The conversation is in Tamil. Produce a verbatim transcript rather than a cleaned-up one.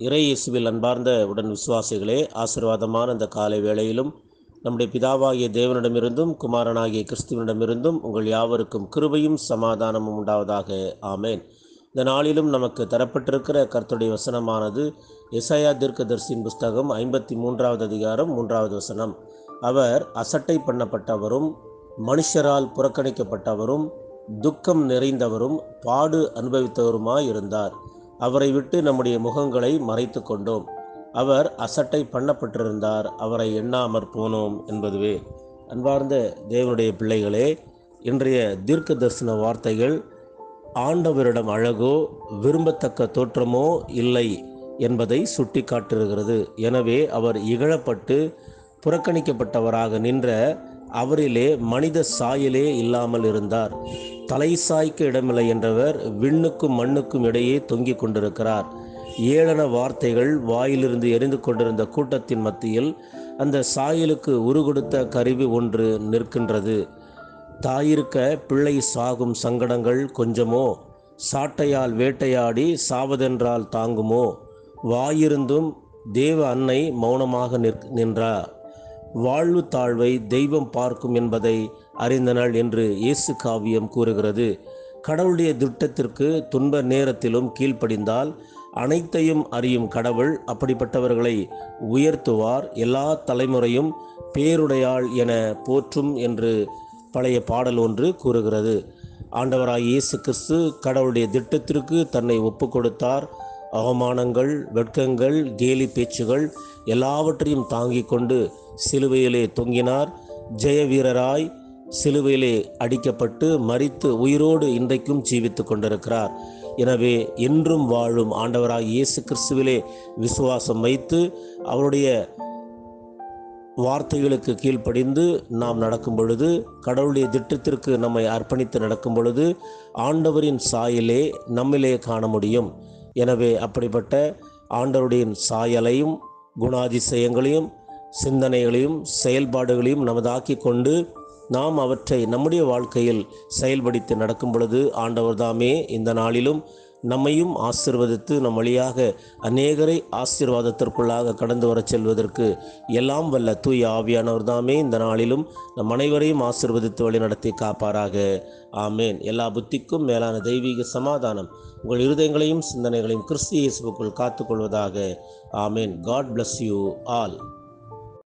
இறை இயேசுவில் அன்பார்ந்த உடன் விசுவாசிகளே, ஆசீர்வாதமான இந்த காலை வேளையிலும் நம்முடைய பிதாவாகிய தேவனிடமிருந்தும் குமாரனாகிய கிறிஸ்துவனிடமிருந்தும் உங்கள் யாவருக்கும் கிருபையும் சமாதானமும் உண்டாவதாக. ஆமேன். இந்த நாளிலும் நமக்கு தரப்பட்டிருக்கிற கர்த்தருடைய வசனமானது எசாயா தீர்க்கதரிசியின் புஸ்தகம் ஐம்பத்தி மூன்றாவது அதிகாரம் மூன்றாவது வசனம். அவர் அசட்டை பண்ணப்பட்டவரும் மனுஷரால் புறக்கணிக்கப்பட்டவரும் துக்கம் நிறைந்தவரும் பாடு அனுபவித்தவருமாய் இருந்தார். அவரை விட்டு நம்முடைய முகங்களை மறைத்து கொண்டோம். அவர் அசட்டை பண்ணப்பட்டிருந்தார், அவரை எண்ணாமற் போனோம் என்பதுவே. அன்பார்ந்த தேவனுடைய பிள்ளைகளே, இன்றைய தீர்க்க தரிசன வார்த்தைகள் ஆண்டவரிடம் அழகோ விரும்பத்தக்க தோற்றமோ இல்லை என்பதை சுட்டி காட்டுகிறது. எனவே அவர் இகழப்பட்டு புறக்கணிக்கப்பட்டவராக நின்ற அவரிலே மனித சாயலே இல்லாமல் இருந்தார். தலை சாய்க்க இடமில்லை என்றவர் விண்ணுக்கும் மண்ணுக்கும் இடையே தொங்கிக் கொண்டிருக்கிறார். ஏளன வார்த்தைகள் வாயிலிருந்து எரிந்து கொண்டிருந்த கூட்டத்தின் மத்தியில் அந்த சாயலுக்கு உருகொடுத்த கருவி ஒன்று நிற்கின்றது. தாயிருக்க பிள்ளை சாகும் சங்கடங்கள் கொஞ்சமோ? சாட்டையால் வேட்டையாடி சாவதென்றால் தாங்குமோ? வாயிருந்தும் தேவ அன்னை மௌனமாக நிற் நின்றார் வாழ்வு தாழ்வை தெய்வம் பார்க்கும் என்பதை அறிந்தனள் என்று இயேசு காவியம் கூறுகிறது. கடவுளுடைய திட்டத்திற்கு துன்ப நேரத்திலும் கீழ்ப்படிந்தால் அனைத்தையும் அறியும் கடவுள் அப்படிப்பட்டவர்களை உயர்த்துவார். எல்லா தலைமுறையும் பேருடையாள் என போற்றும் என்று பழைய பாடல் ஒன்று கூறுகிறது. ஆண்டவராய் இயேசு கிறிஸ்து கடவுளுடைய திட்டத்திற்கு தன்னை ஒப்பு கொடுத்தார். அவமானங்கள், வெட்கங்கள், கேலி பேச்சுகள் எல்லாவற்றையும் தாங்கிக் கொண்டு சிலுவையிலே தொங்கினார். ஜெய வீரராய் சிலுவையிலே அடிக்கப்பட்டு மரித்து உயிரோடு இன்றைக்கும் ஜீவித்து கொண்டிருக்கிறார். எனவே என்றும் வாழும் ஆண்டவராய் இயேசு கிறிஸ்துவிலே விசுவாசம் வைத்து அவருடைய வார்த்தைகளுக்கு கீழ்ப்படிந்து நாம் நடக்கும் பொழுது, கடவுளுடைய திட்டத்திற்கு நம்மை அர்ப்பணித்து நடக்கும் பொழுது ஆண்டவரின் சாயலே நம்மிலே காண முடியும். எனவே அப்படிப்பட்ட ஆண்டவருடைய சாயலையும் குணாதிசயங்களையும் சிந்தனைகளையும் செயல்பாடுகளையும் நமதாக்கி கொண்டு நாம் அவற்றை நம்முடைய வாழ்க்கையில் செயல்படுத்தி நடக்கும் பொழுது ஆண்டவர் தாமே இந்த நாளிலும் நம்மையும் ஆசீர்வதித்து நம் வழியாக அநேகரை ஆசீர்வாதத்திற்குள்ளாக கடந்து வர செல்வதற்கு எல்லாம் வல்ல தூய ஆவியானவர் தாமே இந்த நாளிலும் நம் அனைவரையும் ஆசீர்வதித்து வழி நடத்தி காப்பாராக. ஆமேன். எல்லா புத்திக்கும் மேலான தெய்வீக சமாதானம் உங்கள் இருதயங்களையும் சிந்தனைகளையும் கிறிஸ்து இயேசுவுக்குள் காத்துக்கொள்வதாக. ஆமேன். God bless you all.